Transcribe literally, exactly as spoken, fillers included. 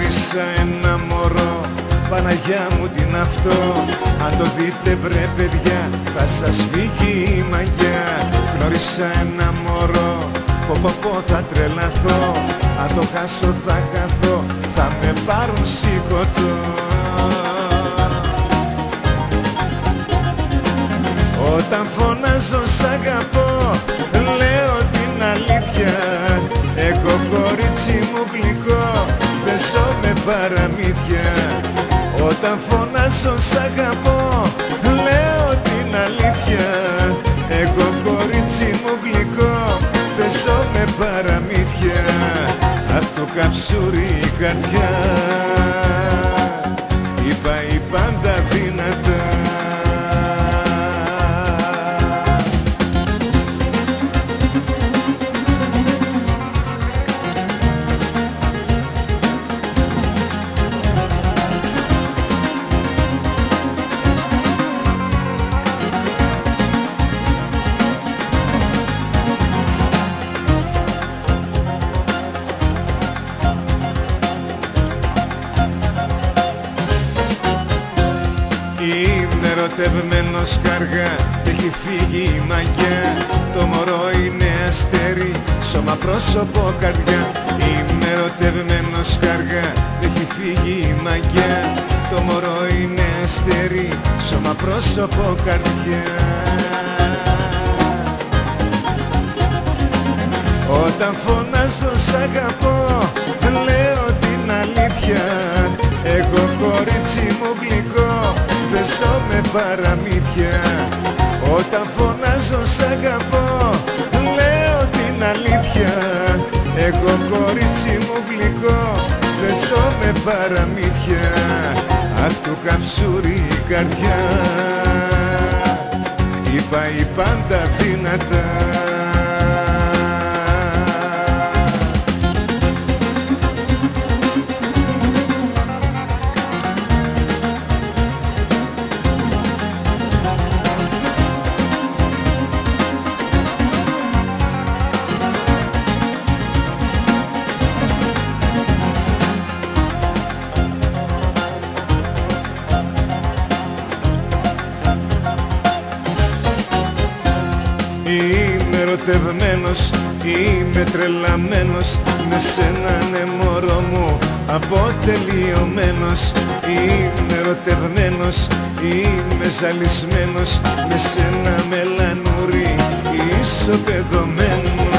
Γνώρισα ένα μωρό, Παναγιά μου την αυτό. Αν το δείτε βρε παιδιά, θα σας φύγει η μαγιά. Γνώρισα ένα μωρό, πω πω πω θα τρελαθώ. Αν το χάσω θα χαθώ, θα με πάρουν σηκωτό. Όταν φωνάζω σ' αγαπώ, λέω την αλήθεια. Εγώ κορίτσι μου γλυκό, παίζω με παραμύθια. Όταν φωνάζω σ' αγαπώ, λέω την αλήθεια. Εγώ κορίτσι μου γλυκό, παίζω με παραμύθια. Απ' το καψούρι η καρδιά χτυπάει πάντα δυνατά. Είμαι ερωτευμένος καργά, έχει φύγει η μαγιά. Το μωρό είναι αστέρι, σώμα πρόσωπο καρδιά. Είμαι ερωτευμένος καργά, έχει φύγει η μαγιά. Το μωρό είναι αστέρι, σώμα πρόσωπο καρδιά. Όταν φωνάζω σ' αγαπώ, λέω την αλήθεια. Εγώ κορίτσι μου γλυκό, παίζω με παραμύθια. Όταν φωνάζω σ' αγαπώ, λέω την αλήθεια. Εγώ κορίτσι μου γλυκό, παίζω με παραμύθια. Απ' του καψούρι η καρδιά χτυπάει πάντα δυνατά. Είμαι ερωτευμένος, είμαι τρελαμένος. Με σένα ναι μωρό μου, αποτελειωμένος. Είμαι ερωτευμένος, είμαι ζαλισμένος. Με σένα μελανούρι, ισοπεδωμένος.